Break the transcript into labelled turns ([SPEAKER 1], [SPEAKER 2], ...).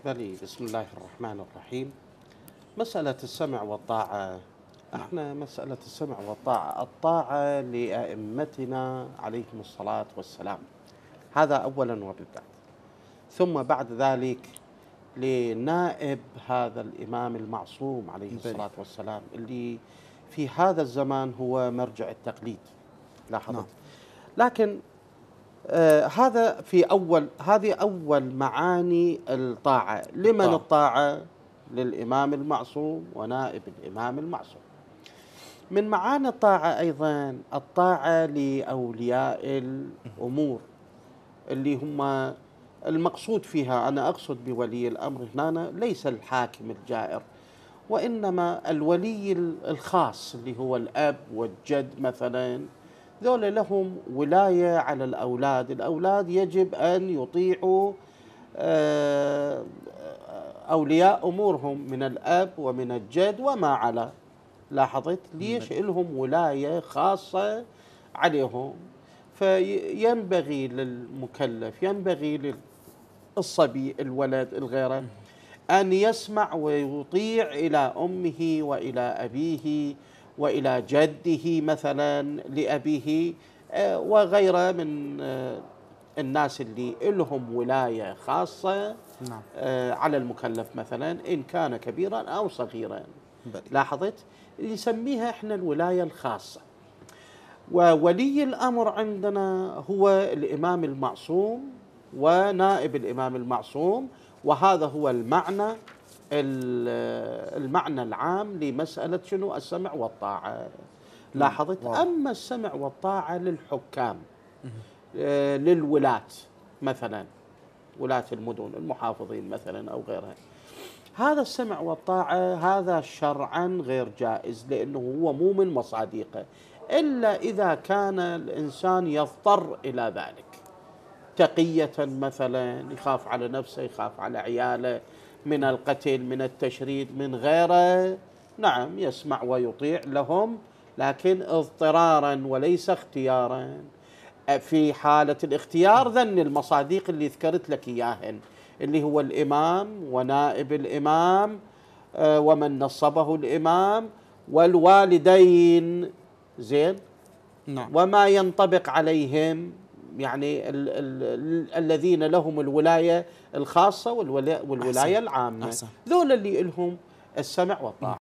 [SPEAKER 1] بلي بسم الله الرحمن الرحيم. مسألة السمع والطاعة، احنا مسألة السمع والطاعة، الطاعة لأئمتنا عليهم الصلاة والسلام، هذا أولا وبالذات، ثم بعد ذلك لنائب هذا الإمام المعصوم عليه الصلاة والسلام اللي في هذا الزمان هو مرجع التقليد. لاحظت؟ لكن هذه أول معاني الطاعة. لمن الطاعة؟ للإمام المعصوم ونائب الإمام المعصوم. من معاني الطاعة أيضا الطاعة لأولياء الأمور اللي هم المقصود فيها، أنا أقصد بولي الأمر هنا ليس الحاكم الجائر، وإنما الولي الخاص اللي هو الأب والجد مثلا، ذولا لهم ولاية على الأولاد. الأولاد يجب أن يطيعوا أولياء أمورهم من الأب ومن الجد وما على. لاحظت؟ ليش؟ لهم ولاية خاصة عليهم. فينبغي للمكلف، ينبغي للصبي الولد الغيره أن يسمع ويطيع إلى أمه وإلى أبيه وإلى جده مثلا، لأبيه وغيره من الناس اللي لهم ولاية خاصة على المكلف مثلا إن كان كبيرا أو صغيرا. لاحظت؟ نسميها احنا الولاية الخاصة. وولي الأمر عندنا هو الإمام المعصوم ونائب الإمام المعصوم، وهذا هو المعنى العام لمسألة شنو؟ السمع والطاعة. لاحظت؟ أما السمع والطاعة للحكام، للولاة مثلا، ولاة المدن المحافظين مثلا أو غيرها، هذا السمع والطاعة هذا شرعا غير جائز، لأنه هو مو من مصادقه إلا إذا كان الإنسان يضطر إلى ذلك، تقية مثلا، يخاف على نفسه، يخاف على عياله من القتل، من التشريد، من غيره، نعم يسمع ويطيع لهم، لكن اضطرارا وليس اختيارا. في حالة الاختيار ذن المصادق اللي ذكرت لك إياهن، اللي هو الإمام ونائب الإمام ومن نصبه الإمام والوالدين، زين، وما ينطبق عليهم، يعني الذين لهم الولاية الخاصة والولاية العامة، ذول اللي لهم السمع والطاعة.